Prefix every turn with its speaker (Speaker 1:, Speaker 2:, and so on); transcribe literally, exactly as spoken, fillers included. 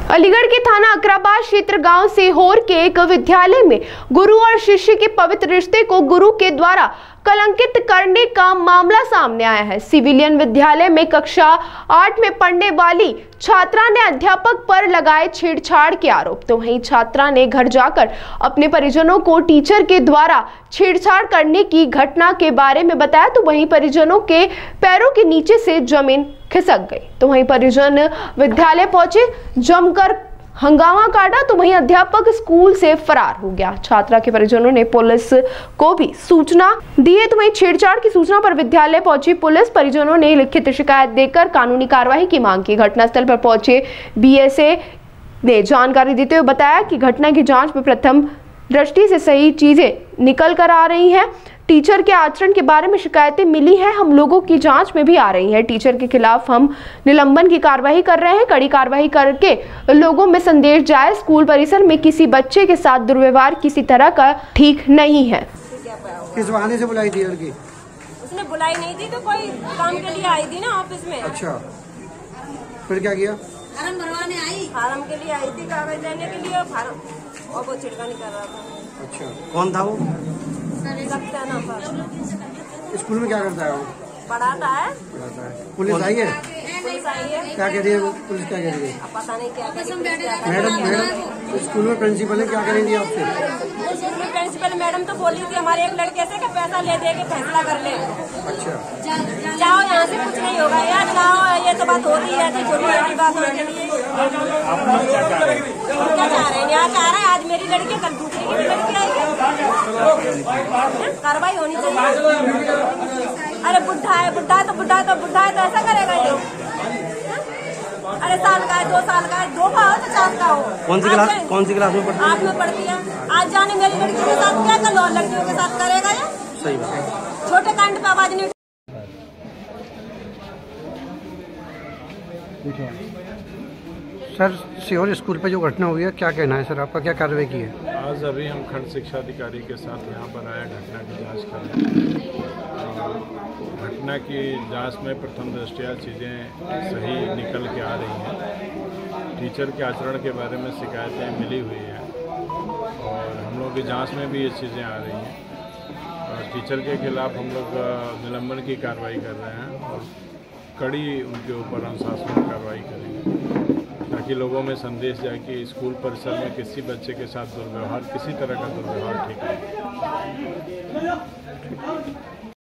Speaker 1: अलीगढ़ के थाना अकराबाद क्षेत्र गांव सीहोर के एक विद्यालय में गुरु और शिष्य के पवित्र रिश्ते को गुरु के द्वारा कलंकित करने का मामला सामने आया है। सिविलियन विद्यालय में कक्षा आठ में पढ़ने वाली छात्रा ने अध्यापक पर लगाए छेड़छाड़ के आरोप। तो वहीं छात्रा ने घर जाकर अपने परिजनों को टीचर के द्वारा छेड़छाड़ करने की घटना के बारे में बताया। तो वहीं परिजनों के पैरों के नीचे से जमीन खिसक गई। तो वहीं परिजन विद्यालय पहुंचे, जमकर हंगामा काटा। तो वहीं अध्यापक स्कूल से फरार हो गया। छात्रा के परिजनों ने पुलिस को भी सूचना दी है। तो वहीं छेड़छाड़ की सूचना पर विद्यालय पहुंची पुलिस। परिजनों ने लिखित शिकायत देकर कानूनी कार्रवाई की मांग की। घटनास्थल पर पहुंचे बीएसए ने जानकारी देते हुए बताया कि घटना की जांच में प्रथम दृष्टि से सही चीजें निकल कर आ रही हैं। टीचर के आचरण के बारे में शिकायतें मिली हैं, हम लोगों की जांच में भी आ रही है। टीचर के खिलाफ हम निलंबन की कार्रवाई कर रहे हैं। कड़ी कार्रवाई करके लोगों में संदेश जाए, स्कूल परिसर में किसी बच्चे के साथ दुर्व्यवहार किसी तरह का ठीक नहीं है।
Speaker 2: किस बहाने से बुलाई थी लड़की?
Speaker 3: उसने बुलाई नहीं थी, तो कोई काम के लिए आई थी ना ऑफिस में।
Speaker 2: अच्छा, फिर क्या किया?
Speaker 3: फार्म भरवाने आई, फार्म के लिए आई थी, कागज देने के लिए, फार्म और वो छिड़कानी कर रहा था।
Speaker 2: अच्छा, कौन था वो?
Speaker 3: लगता है ना,
Speaker 2: स्कूल में क्या करता है वो?
Speaker 3: पढ़ाता है।
Speaker 2: पढ़ाता है। पुलिस आई है?
Speaker 3: पुलिस आई है।
Speaker 2: क्या कह रही है पुलिस? क्या कह रही है?
Speaker 3: अब पता नहीं क्या कह रही है।
Speaker 2: मैडम मैडम स्कूल में प्रिंसिपल है, क्या करेंगी आपसे?
Speaker 3: स्कूल में प्रिंसिपल मैडम तो बोली थी हमारे एक लड़के से कि पैसा ले दे के फैसला कर ले।
Speaker 2: अच्छा,
Speaker 3: जाओ यहाँ से कुछ नहीं होगा यार, जाओ, ये तो बात होती है, तो छोटी छोटी बात होने के लिए क्या चाह रहे हैं? यहाँ चाह रहे हैं आज मेरी लड़की, कल दूसरी की भी लड़की आएगी, कार्रवाई होनी चाहिए। अरे बुढ़ा है, बुढ़ा है तो बुढ़ा है तो बुढ़ा है तो ऐसा करेगा ये? अरे साल का है, दो साल का है, दो का हो तो चार का हो।
Speaker 2: कौन सी क्लास कौन सी क्लास में पढ़ती है?
Speaker 3: आठ में पढ़ती है। आज जाने मेरी लड़की के साथ क्या कल और लड़कियों के साथ करेगा ये?
Speaker 2: सही बात है।
Speaker 3: छोटे कांड पे आवाज नहीं।
Speaker 2: सर, सीहोर स्कूल पे जो घटना हुई है, क्या कहना है सर आपका? क्या कार्रवाई की है?
Speaker 4: आज अभी हम खंड शिक्षा अधिकारी के साथ यहाँ पर आए घटना की जांच करने। घटना की जांच में प्रथम दृष्टया चीज़ें सही निकल के आ रही हैं। टीचर के आचरण के बारे में शिकायतें मिली हुई हैं और हम लोग की जांच में भी ये चीज़ें आ रही हैं। और टीचर के खिलाफ हम लोग निलंबन की कार्रवाई कर रहे हैं और कड़ी उनके ऊपर अनुशासनिक कार्रवाई करेंगे, ताकि लोगों में संदेश जाए कि स्कूल परिसर में किसी बच्चे के साथ दुर्व्यवहार, किसी तरह का दुर्व्यवहार ठीक नहीं।